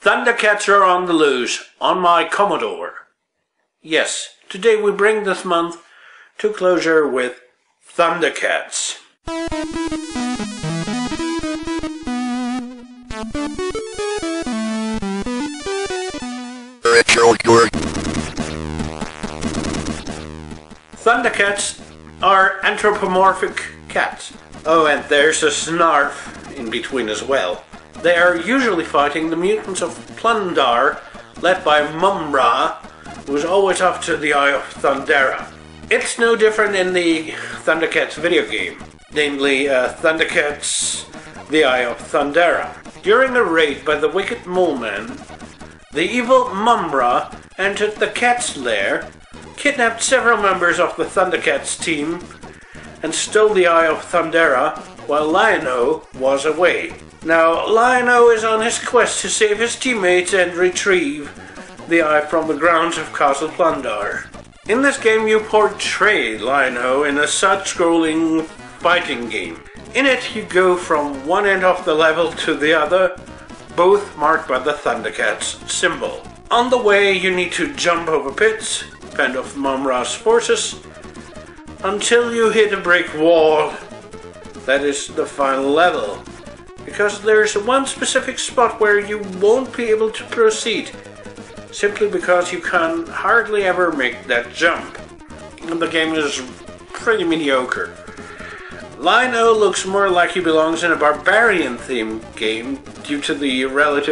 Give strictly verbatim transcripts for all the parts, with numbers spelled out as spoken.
Thundercats are on the loose on my Commodore. Yes, today we bring this month to closure with Thundercats. Thundercats are anthropomorphic cats. Oh, and there's a Snarf in between as well. They are usually fighting the mutants of Plun-Darr, led by Mumm-Ra, who is always after the Eye of Thundera. It's no different in the Thundercats video game, namely uh, Thundercats The Eye of Thundera. During a raid by the wicked Mole Man, the evil Mumm-Ra entered the cat's lair, kidnapped several members of the Thundercats team, and stole the Eye of Thundera while Lion-O was away. Now, Lion-O is on his quest to save his teammates and retrieve the eye from the grounds of Castle Plun-Darr. In this game you portray Lion-O in a side-scrolling fighting game. In it you go from one end of the level to the other, both marked by the Thundercats symbol. On the way you need to jump over pits, fend off Mumm-Ra's forces, until you hit a brick wall. That is the final level. Because there's one specific spot where you won't be able to proceed, simply because you can hardly ever make that jump. And the game is pretty mediocre. Lion-O looks more like he belongs in a barbarian-themed game due to the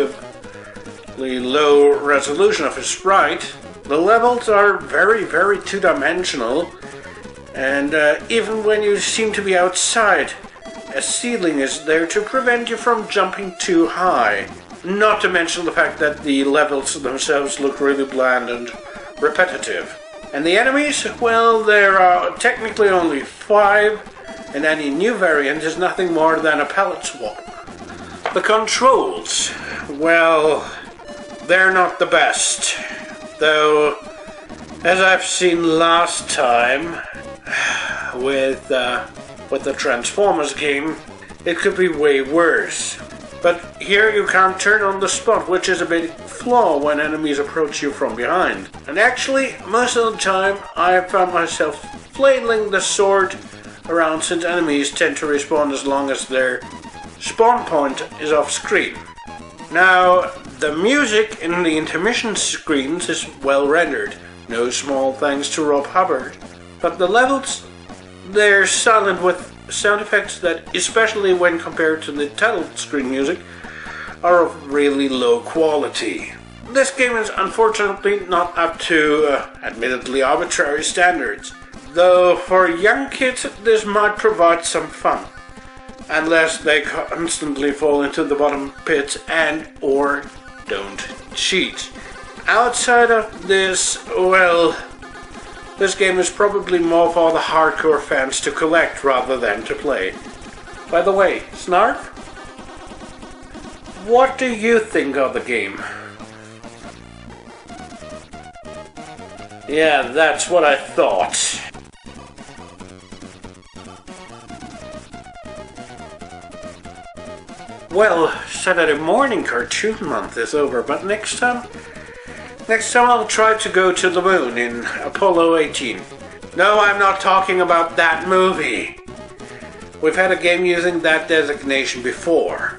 relatively low resolution of his sprite. The levels are very, very two-dimensional, and uh, even when you seem to be outside, a ceiling is there to prevent you from jumping too high. Not to mention the fact that the levels themselves look really bland and repetitive. And the enemies? Well, there are technically only five, and any new variant is nothing more than a palette swap. The controls? Well, they're not the best. Though, as I've seen last time, with uh, with the Transformers game, it could be way worse. But here you can't turn on the spot, which is a big flaw when enemies approach you from behind. And actually, most of the time, I found myself flailing the sword around since enemies tend to respawn as long as their spawn point is off screen. Now, the music in the intermission screens is well rendered, no small thanks to Rob Hubbard. But the levels, they're silent with sound effects that, especially when compared to the title screen music, are of really low quality. This game is unfortunately not up to, uh, admittedly arbitrary standards, though for young kids this might provide some fun, unless they constantly fall into the bottom pits and or don't cheat. Outside of this, well, this game is probably more for the hardcore fans to collect rather than to play. By the way, Snarf, what do you think of the game? Yeah, that's what I thought. Well, Saturday morning cartoon month is over, but next time... Next time I'll try to go to the moon in Apollo eighteen. No, I'm not talking about that movie. We've had a game using that designation before.